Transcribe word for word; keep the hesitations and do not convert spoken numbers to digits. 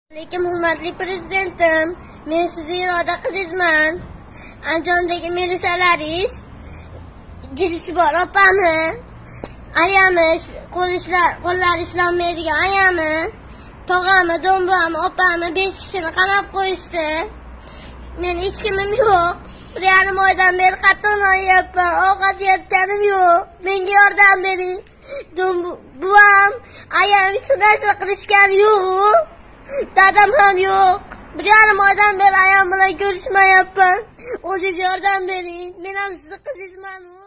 Lekin hurmatli prezidentim, men sizning iroda qizingizman. Andijondagi milisalaringiz, jidisi bor opami, ayami, qo'llari ishlanmaydigan ayami, tog'ami, do'mbami, opami besh kishini qamab qo'yishdi. Men hech kimim yo'q. Bir yarim oydan beri qattiq noyapman. Ovqat yeyotganim yo'q. Menga yordam bering. Buvam, ayam hech narsa qilishgani yo'q. Dadam ham yo'q. Bir yarim oydan beri ayam bilan ko'rishmayapman. O'zingiz yordam bering. Men ham sizni qizingizman.